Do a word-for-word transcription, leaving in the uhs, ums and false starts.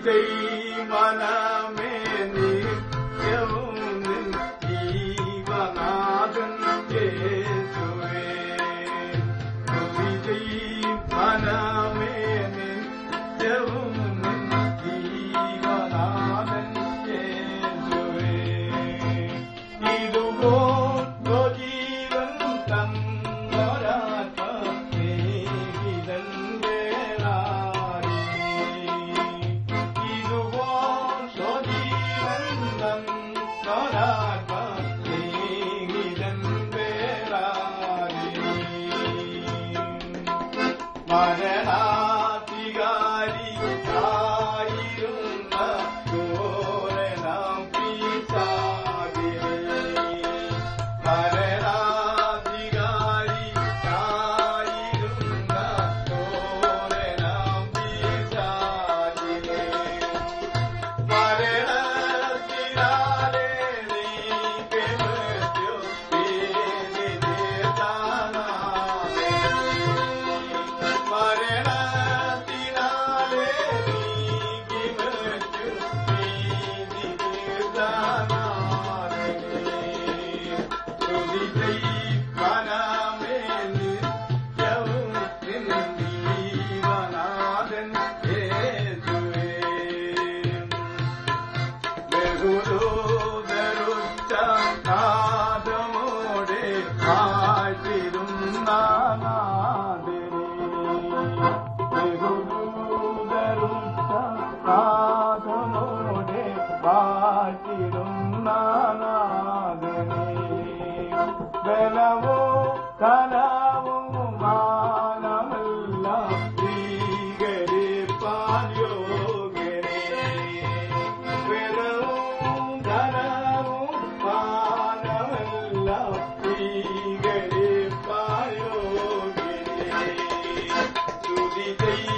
മനമേ നിത്യവും നിൻ ജീവനാഥൻ യേശുവേ. സ്തുതി ചെയ്യും മനമേ നിത്യവും നിൻ ജീവനാഥൻ യേശുവേ. ഇതുപോലെ ജീവൻ തന്നൊരാത്മ സ്നേഹിതൻ വേറായി. ഇതുപോലെ ജീവൻ തന്നൊരാത്മ സ്നേഹിതൻ വേറായി. മരണാധികാരിയായിരുന്ന ഘോരനാം പിശാചിനെ, മരണാധികാരിയായിരുന്ന ഘോരനാം പിശാചിനെ, മരണത്തിനാലെ നീക്കി മൃത്യു ഭീതിതീർത്താനാഥേ. മരണത്തിനാലെ നീക്കി മൃത്യു ഭീതിതീർത്താനാഥേ. സ്തുതി ചെയ്യും മനമേ നിത്യവും നിൻ ജീവനാഥൻ യേശുവേ. ബഹുദൂതരുച്ച നാദമോടെ വാഴ്ത്തിടുന്ന നാഥനെ, ബഹുദൂതരുച്ച നാദമോടെ വാഴ്ത്തിടുന്ന നാഥനെ. ബലവോ കലവും മാനമെല്ലാം സ്വീകരിപ്പാൻ യോഗ്യനേ. ബലവും ധനവും മാനമെല്ലാം സ്വീകരിപ്പാൻ യോഗ്യനേ. സ്തുതി ചെയ്യും